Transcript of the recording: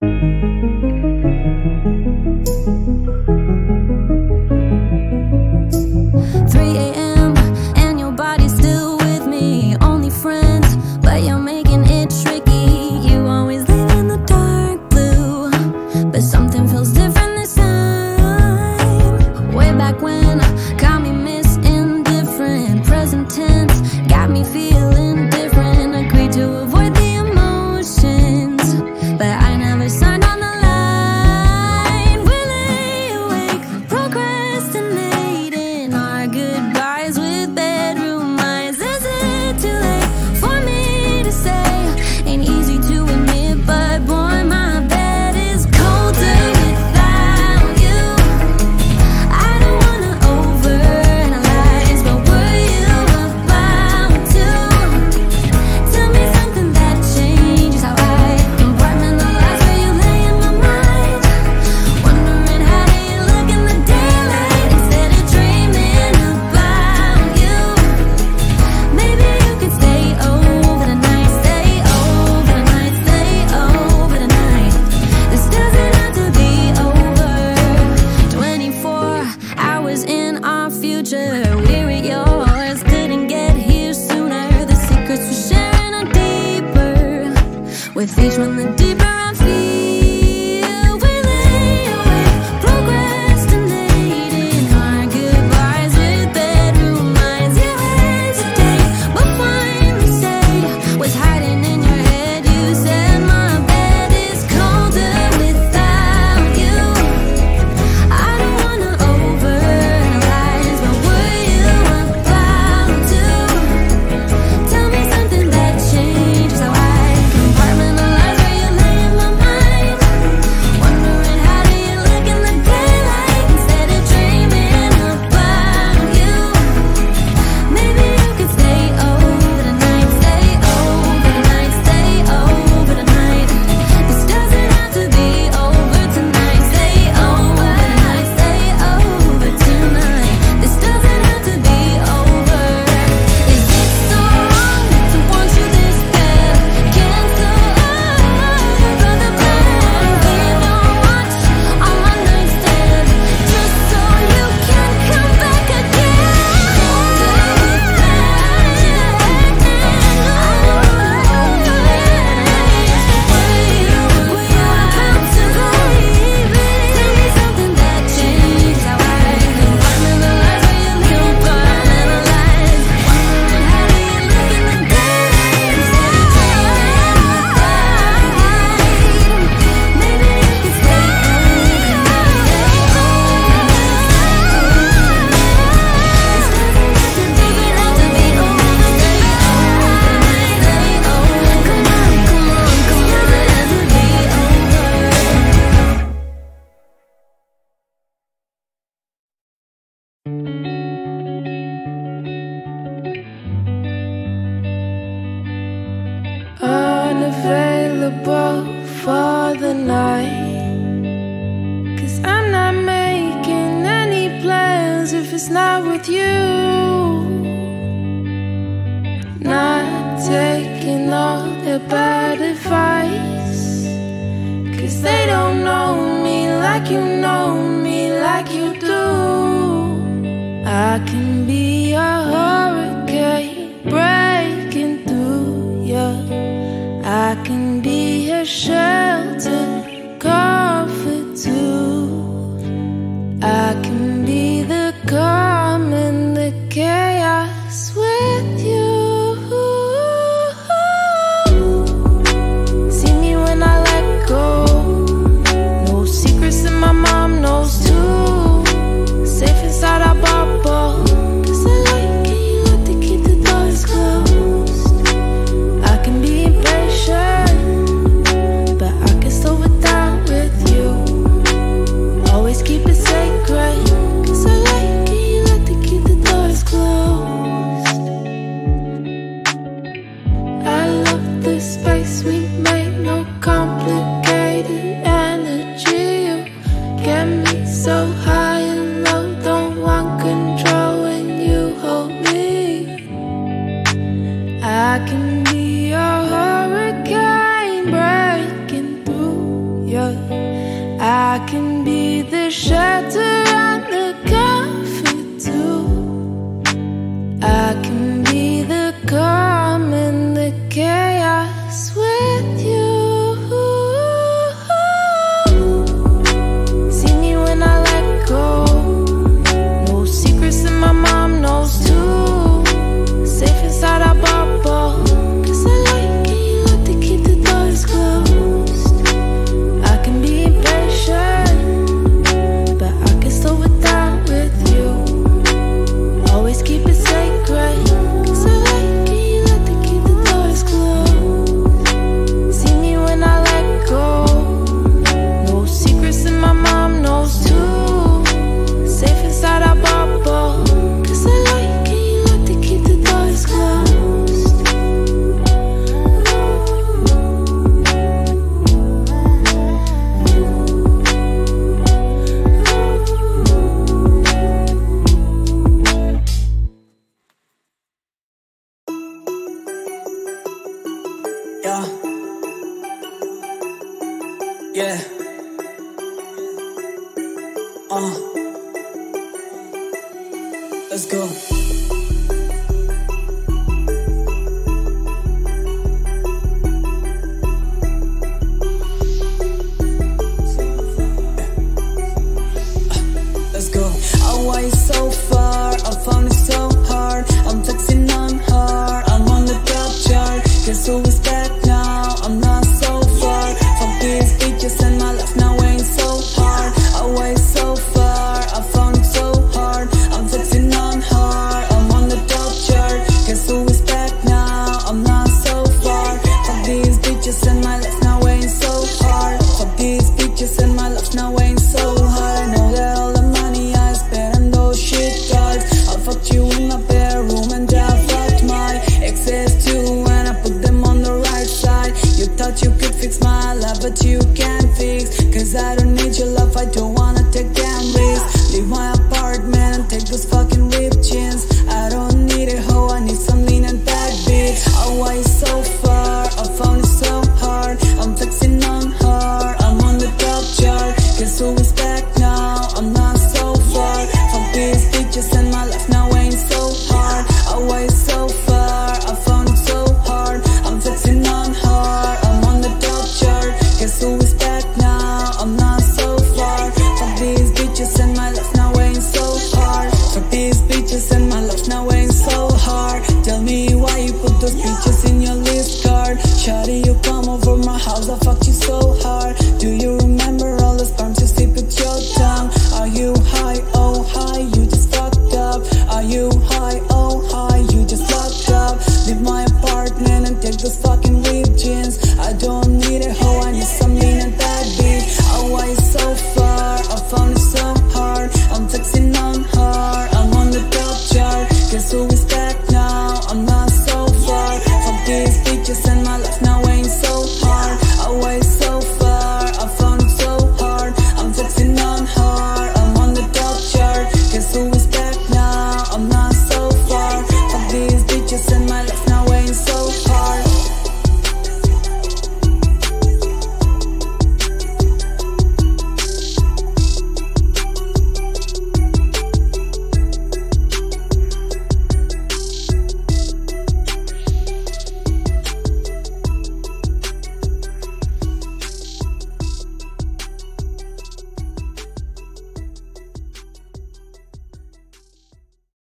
With each one, the deeper I feel. We lay awake, procrastinating our goodbyes with bedroom eyes. You hesitate, but finally say what's hiding in your head. You said my bed is colder without you. I don't wanna overanalyze, but were you about to tell me something that changes how I compartmentalize where you lay in my mind? Wondering how do you look in the daylight instead of dreaming about you? Maybe you could stay over tonight, stay over tonight, stay over tonight. This doesn't have to be over tonight. Stay over tonight, stay over tonight. This doesn't have to be over. Is it so wrong to want you this bad? Cancel all your other plans. Leave your watch on my nightstand just so you can come back again. Unavailable for the night, 'cause I'm not making any plans if it's not with you. Not taking all their bad advice, 'cause they don't know me like you know me like you do. I can be a hurricane breaking through you. I can be a shelter, comfort too. I can be the calm and the chaos with you. See me when I let go. No secrets that my mom knows too. Safe inside our bubble, 'cause I like it, you let the Yeah, I can be the shelter and the comfort too. I can be the calm in the chaos with you. See me when I let go. No secrets that my mom knows too. Safe inside our bubble. 'Cause I like it, you like to keep the doors closed. I can be patient, but I can slow it down with you. Always keep it sacred. 'Cause I like it, you like to keep the doors closed. See me when I let go. No secrets that my mom knows too. Safe inside our bubble. 'Cause I like it, you like to keep the doors closed. Yeah. Yeah. Let's go. Let's go. Away so far, I found it so hard. I'm flexing on her, I'm on the top chart. Guess who is back now? I'm not so far from these bitches and my life now ain't so hard. Away so far, I found it so hard. I'm flexing on her, I'm on the top chart. Guess who is back now? I'm not so far from these bitches and my life now ain't so hard. From these bitches and my life now ain't so hard. I know that all the money I spent on those shit cards. I fucked you in my bedroom and I fucked my exes too, and I put them on the right side. You thought you could fix my life, but you can't fix. 'Cause I don't need your love, I don't wanna take damn risks. Leave my